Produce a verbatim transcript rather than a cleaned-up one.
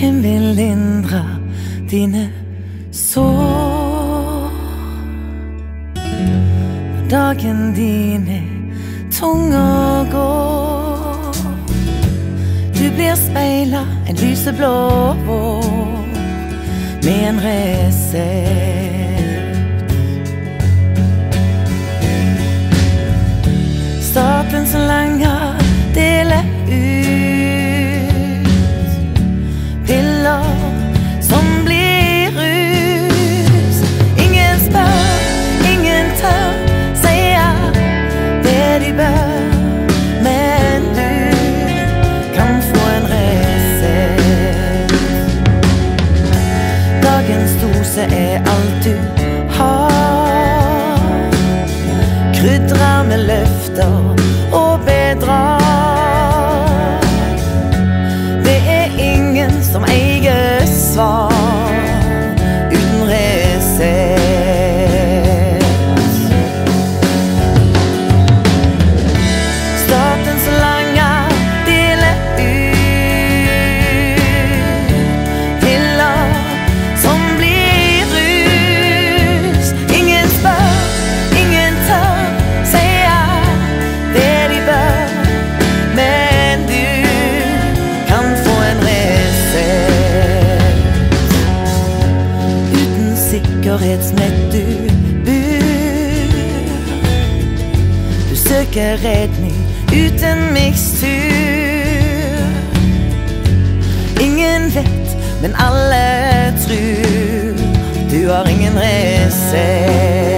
Hvem vil lindre dine sår? Når dagen din er tung å gå, du blir speilet en lyseblå vår med en resept. Statens langer deler ut piller som blir rus. Ingen spør, ingen tør sier det de bør, men du kan få en resept. Dagens dose er alt du har, krydrer med løfter og bedrag. Det er ingen som eier svar uten resept. Statens langer deler ut piller som blir rus. Ingen spør, ingen tør sier det de bør, men du kan få en resept. Uten sikkerhetsnett du bor, du søker redning uten mikstur. Ingen vet, men alle tror du har ingen resept.